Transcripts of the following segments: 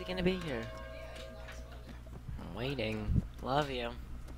taking to be here? I'm waiting. Love you.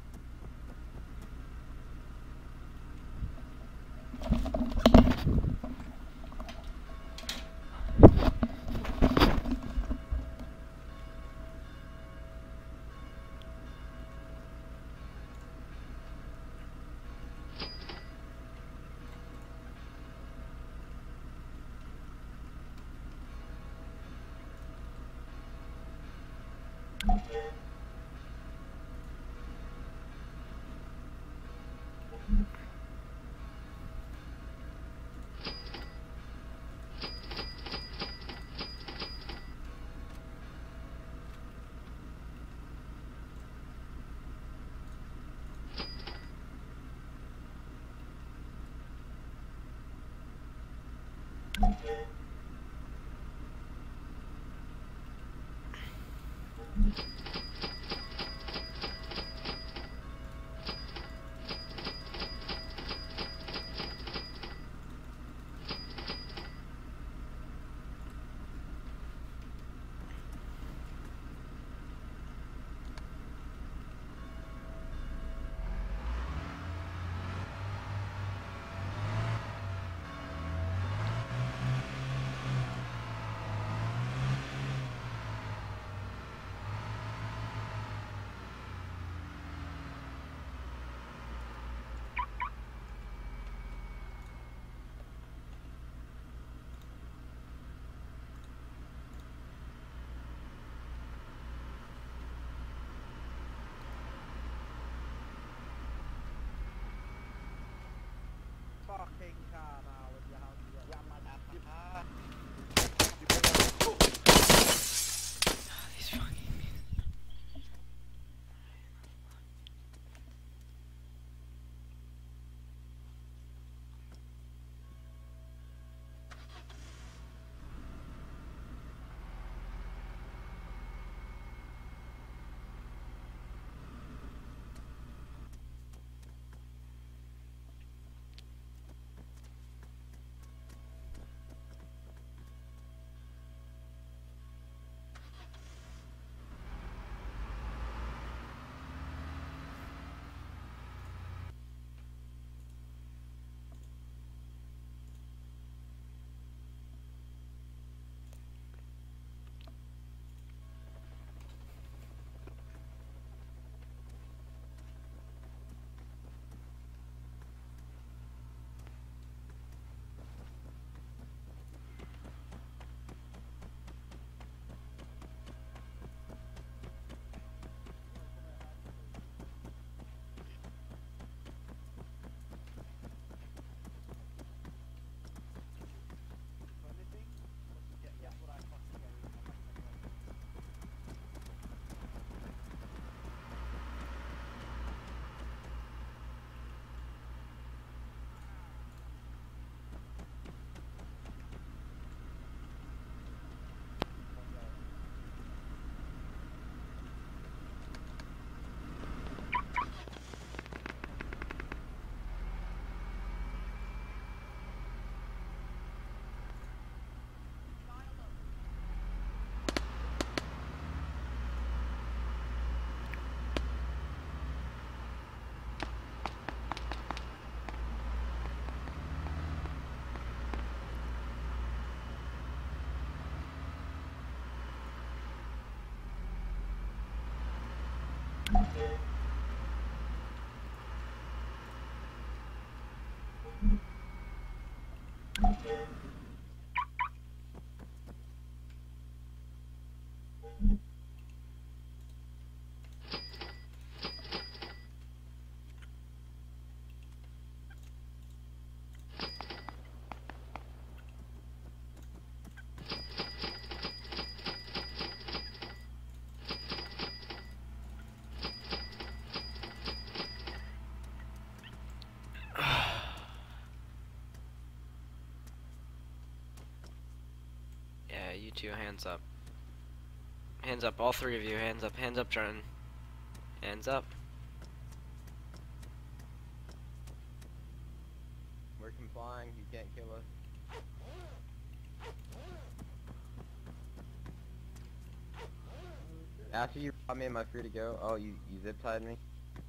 Fucking car now with your house. These fucking. Yeah, you two, hands up. Hands up, all three of you, hands up, Jordan. Hands up. We're complying, you can't kill us. After you robbed me, am I free to go? Oh, you zip tied me?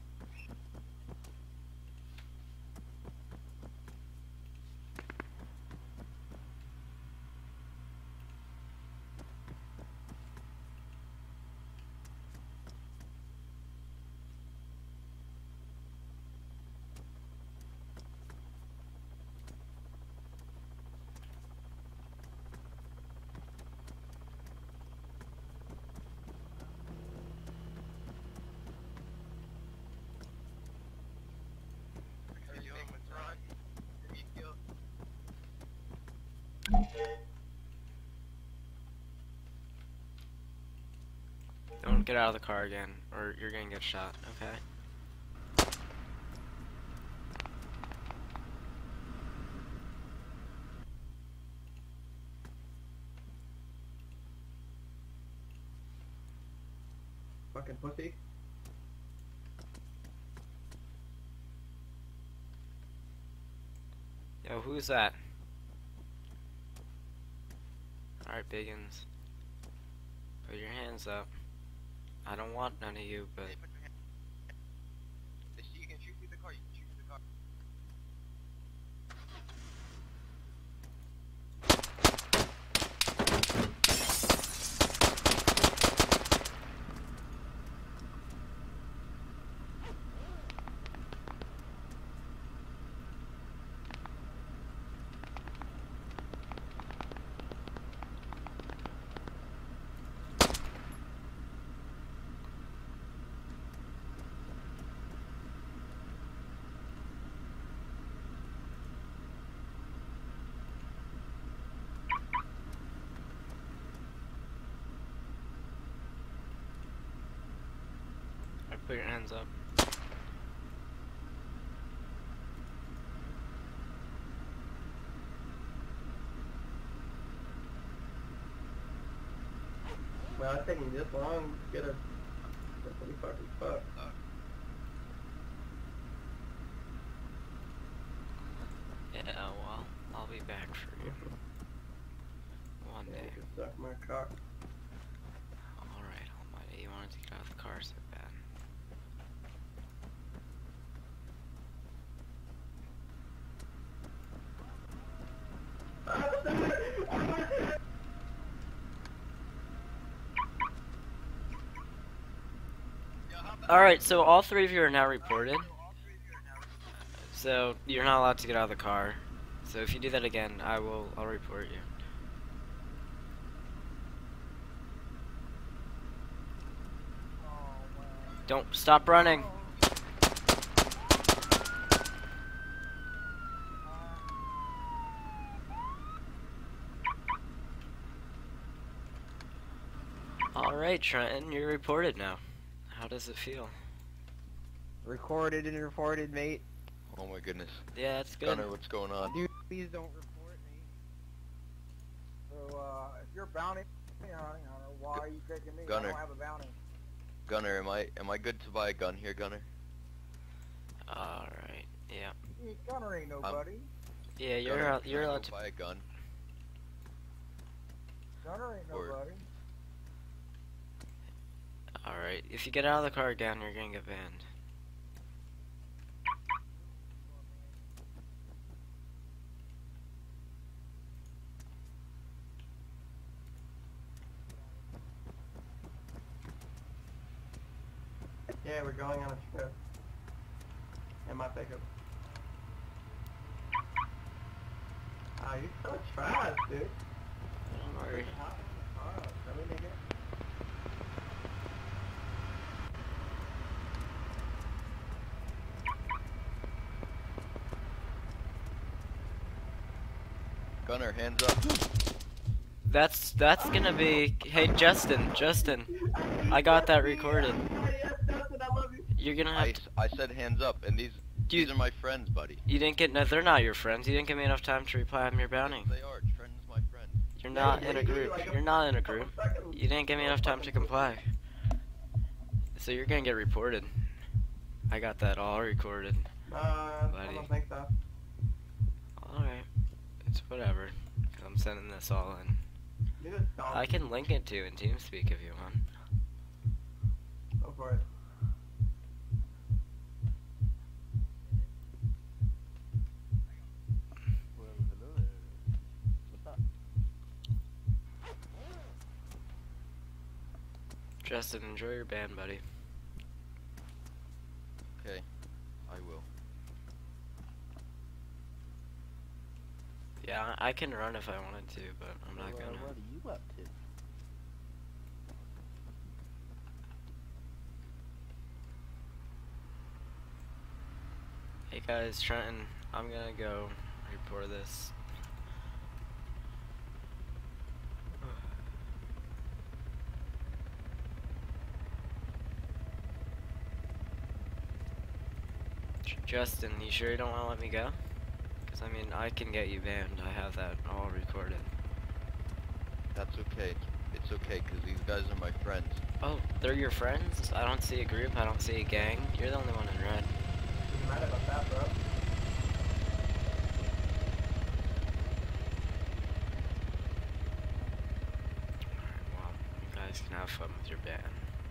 Don't get out of the car again, or you're gonna get shot, okay? Fucking pussy. Yo, who's that? Alright, Biggins. Put your hands up. I don't want none of you, but... You can shoot through the car, you can shoot through the car. Alright, put your hands up. Well, it's taking this long to get a... That's pretty fucking fucked. Yeah, well, I'll be back for you. One Yeah, day. you can suck my cock. Alright, Almighty, you wanted to get out of the car so bad. Alright, so all three of you are now reported. So you're not allowed to get out of the car. So if you do that again, I'll report you. Don't stop running. Alright, Trenton, you're reported now. How does it feel? Recorded and reported, mate. Oh my goodness. Yeah, that's good. Gunner, what's going on? Dude, please don't report me. So, if you're bounty hunting, why are you taking me? Gunner. I don't have a bounty. Gunner, am I good to buy a gun here, Gunner? Alright, yeah. Gunner ain't nobody. Yeah, Gunner, you're can I allowed go to. buy a gun. Gunner ain't Or- nobody. Alright, if you get out of the car again, you're gonna get banned. Yeah, we're going on a trip. In my pickup. Oh, you're so trash, dude. Don't worry. Oh, really, nigga? Gunner, hands up. That's gonna be. Hey, Justin, I got that recorded. Yes, Justin, I love you. You're gonna have to. I said hands up, and these Dude. are my friends, buddy. You didn't get. No, they're not your friends. You didn't give me enough time to reply on your bounty. Yes, they are. Trenton's my friend. You're not in a group. You're not in a group. You didn't give me enough time to comply. So you're gonna get reported. I got that all recorded. I Buddy. don't think so. Alright. It's whatever. 'Cause I'm sending this all in. You're just dumb. I can link it to you in TeamSpeak if you want. for it. Well, hello there. What's up? Justin, enjoy your band, buddy. Okay, I will. Yeah, I can run if I wanted to, but I'm not Well, gonna. what are you up to? Hey guys, Trenton, I'm gonna go report this. Justin, you sure you don't want to let me go? Because, I mean, I can get you banned. I have that all recorded. That's okay. It's okay, because these guys are my friends. Oh, they're your friends? I don't see a group. I don't see a gang. You're the only one in red. You mad about that, bro? Alright, well, you guys can have fun with your ban.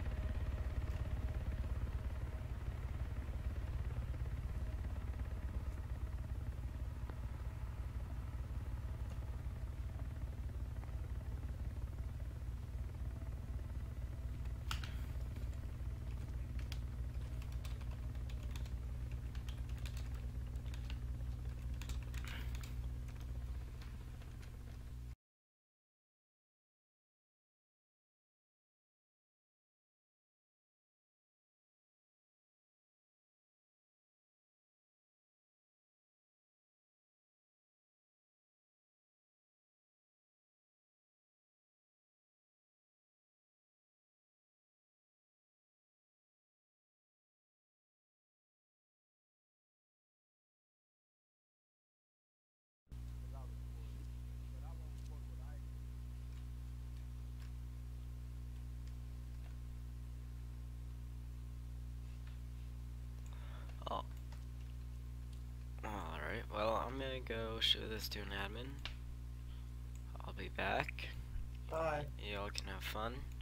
Oh. Alright, well, I'm gonna go show this to an admin. I'll be back. Bye. Y'all can have fun.